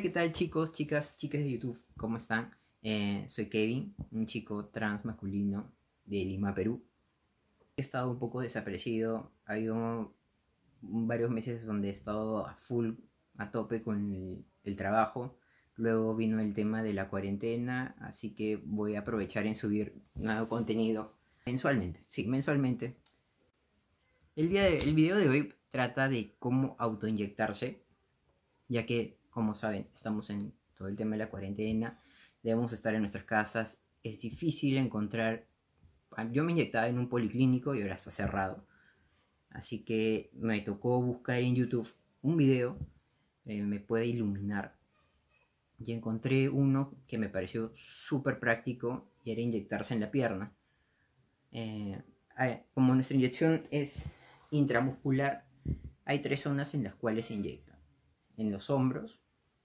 ¿qué tal chicos, chicas de YouTube? ¿Cómo están? Soy Kevin, un chico trans masculino de Lima, Perú. He estado un poco desaparecido, ha habido varios meses donde he estado a full, a tope con el trabajo. Luego vino el tema de la cuarentena, así que voy a aprovechar en subir nuevo contenido mensualmente. Sí, mensualmente. El video de hoy trata de cómo autoinyectarse, ya que, como saben, estamos en todo el tema de la cuarentena, debemos estar en nuestras casas, es difícil encontrar. Yo me inyectaba en un policlínico y ahora está cerrado, así que me tocó buscar en YouTube un video me puede iluminar, y encontré uno que me pareció súper práctico y era inyectarse en la pierna. Como nuestra inyección es intramuscular, hay 3 zonas en las cuales se inyecta: en los hombros,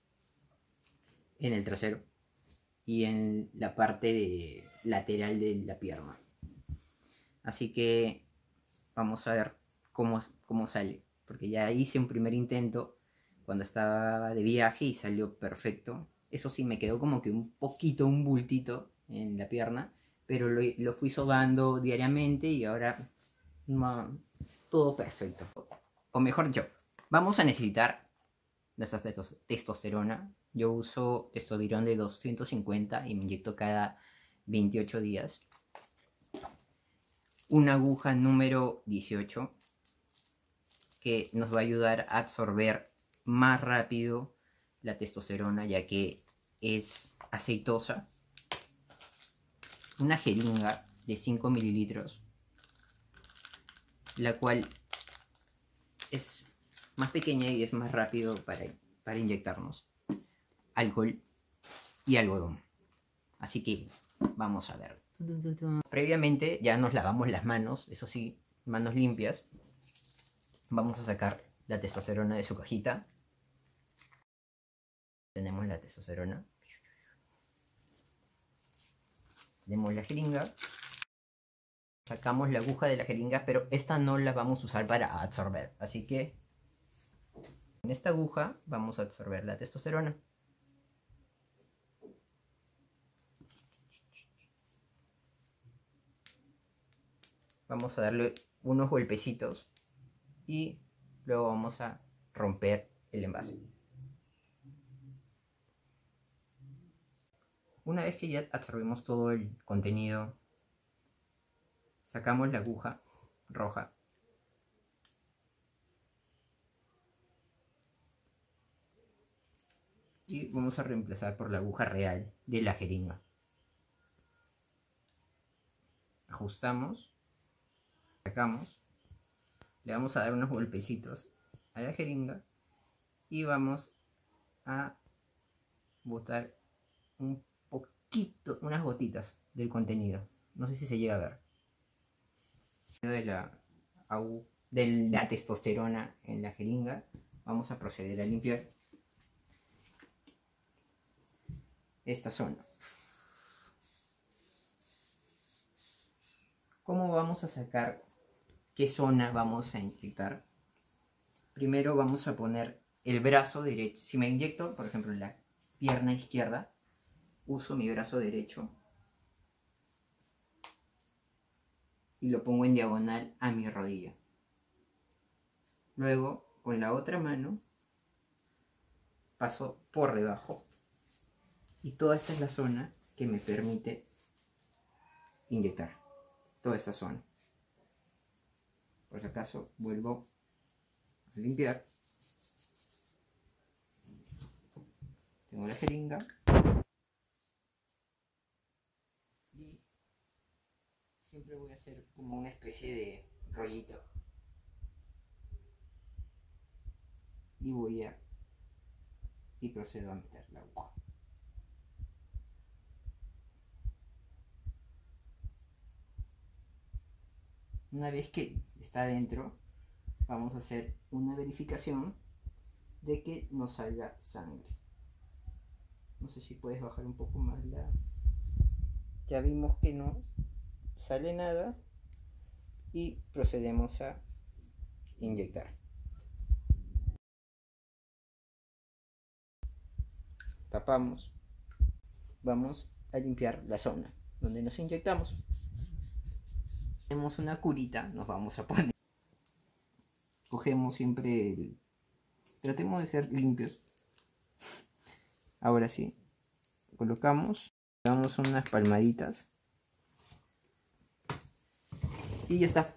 en el trasero y en la parte lateral de la pierna. Así que vamos a ver cómo sale, porque ya hice un primer intento cuando estaba de viaje y salió perfecto. Eso sí, me quedó como que un bultito en la pierna, pero lo fui sobando diariamente y ahora no, todo perfecto. O mejor dicho, vamos a necesitar nuestra testosterona. Yo uso testosterona de 250 y me inyecto cada 28 días. Una aguja número 18 que nos va a ayudar a absorber más rápido la testosterona, ya que es aceitosa. Una jeringa de 5 mililitros, la cual es más pequeña y es más rápido para inyectarnos. Alcohol y algodón. Así que vamos a ver. Previamente ya nos lavamos las manos, eso sí, manos limpias. Vamos a sacar la testosterona de su cajita. Tenemos la testosterona. Tenemos la jeringa. Sacamos la aguja de la jeringa, pero esta no la vamos a usar para absorber. Así que con esta aguja vamos a absorber la testosterona. Vamos a darle unos golpecitos y luego vamos a romper el envase. Una vez que ya absorbimos todo el contenido, sacamos la aguja roja y vamos a reemplazar por la aguja real de la jeringa. Ajustamos, sacamos, le vamos a dar unos golpecitos a la jeringa y vamos a botar un poquito, unas gotitas del contenido. No sé si se llega a ver. De la testosterona en la jeringa. Vamos a proceder a limpiar esta zona. ¿Cómo vamos a sacar qué zona vamos a inyectar? Primero vamos a poner el brazo derecho. Si me inyecto, por ejemplo, en la pierna izquierda, uso mi brazo derecho y lo pongo en diagonal a mi rodilla. Luego, con la otra mano, paso por debajo. Y toda esta es la zona que me permite inyectar. Toda esta zona. Por si acaso, vuelvo a limpiar. Tengo la jeringa. Y siempre voy a hacer como una especie de rollito. Y procedo a meter la aguja. Una vez que está adentro, vamos a hacer una verificación de que no salga sangre. No sé si puedes bajar un poco más la... Ya vimos que no sale nada y procedemos a inyectar. tapamos. Vamos a limpiar la zona donde nos inyectamos. Tenemos una curita, nos vamos a poner. Cogemos siempre el... Tratemos de ser limpios. Ahora sí. Colocamos. Damos unas palmaditas. Y ya está.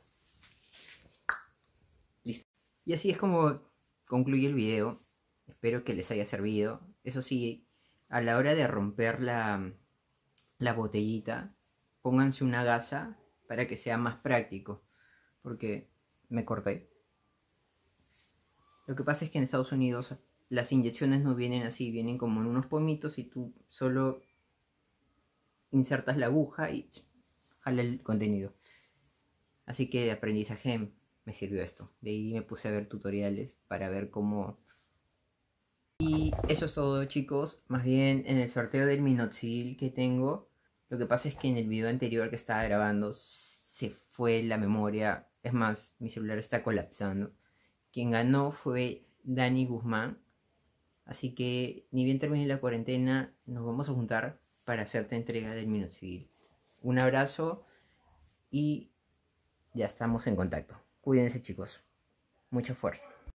Listo. Y así es como concluye el video. Espero que les haya servido. Eso sí, a la hora de romper la botellita, pónganse una gasa para que sea más práctico. Porque me corté. Lo que pasa es que en Estados Unidos las inyecciones no vienen así, vienen como en unos pomitos y tú solo insertas la aguja y jala el contenido. Así que de aprendizaje me sirvió esto. De ahí me puse a ver tutoriales para ver cómo... Y eso es todo, chicos. Más bien en el sorteo del minoxidil que tengo, lo que pasa es que en el video anterior que estaba grabando se fue la memoria. Es más, mi celular está colapsando. Quien ganó fue Dani Guzmán. Así que ni bien termine la cuarentena, nos vamos a juntar para hacerte entrega del minoxidil. Un abrazo y ya estamos en contacto. Cuídense, chicos. Mucha fuerza.